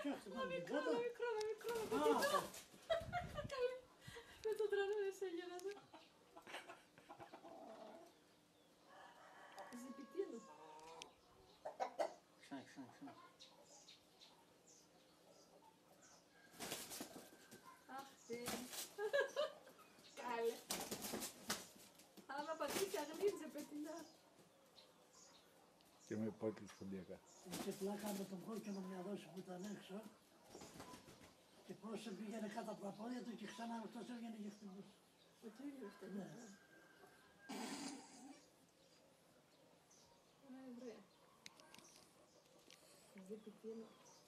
Μικρό, δεν το τρώνε σε γελάδο. Ζυπητήλο. Ξανά. Αχ, καλέ. Άμα πατήσει αγνίτσε πετεινά. Και με υπόκειλες ποντιακά. Είχε πλάκα με τον κόκκινο μια δόση που ήταν έξω και πώς πήγαινε κάτω από τα πόδια του και ξανά αυτός έβγαινε και χτυπούσε. Ο κύριος ήταν. Ναι. Ένα Εβραία. Ζυπητήλο.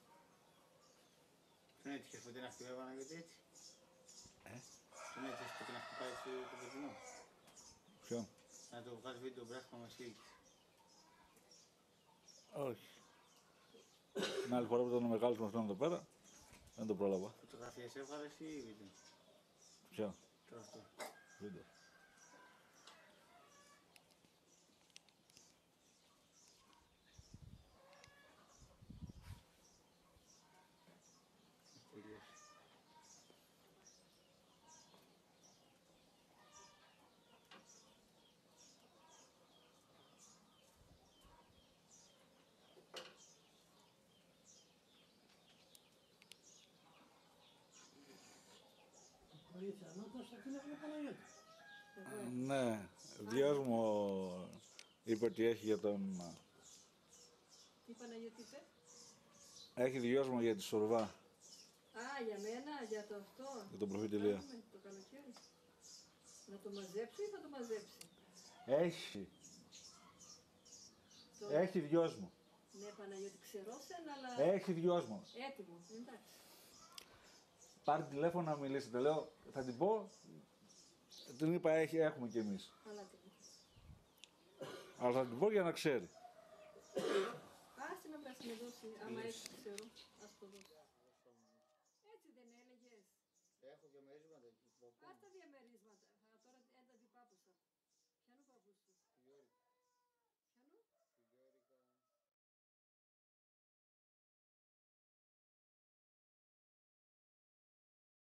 Δεν έτυχες ποτέ να χτυπάει Παναγιώτη έτσι? Δεν έτυχες ποτέ να χτυπάει έτσι το πεζινό? Ποιον? Να το βγάλεις βίντεο μπράχμα με σύγκριση. Όχι. Την άλλη φορά που ήταν ο μεγάλος μας εδώ πέρα, δεν το πρόλαβα. Φωτογραφίες έβγαλες ή βίντεο? Ποιο? Τώρα αυτό. Βίντεο. Τελείωσε. Βοήθεια, ανώτας θα την έκανε Παναγιώτη. Ναι, γιος μου είπε ότι έχει για τον... Τι Παναγιώτη είπε? Έχει γιος μου για τη Σορβά, Α, για μένα, για το αυτό. για τον προφήτη Ηλία. Κάνουμε το καλοκαίρι. Να το μαζέψει ή θα το μαζέψει? Έχει. Το... Έχει γιος μου. Ναι, Παναγιώτη, ξερόσεν, αλλά Έχει γιος μου. έτοιμο. Εντάξει. Πάρει τηλέφωνο να μιλήσετε. Λέω, θα την πω. Την είπα, έχουμε κι εμείς. Αλλά τι. Αλλά θα την πω για να ξέρει. Άσε να βράσει με δώσει, άμα έχει, ξέρω. Ας το δώσει. Έτσι δεν έλεγες. Έχω διαμερίσματα εκεί. Ας τα διαμερίσματα.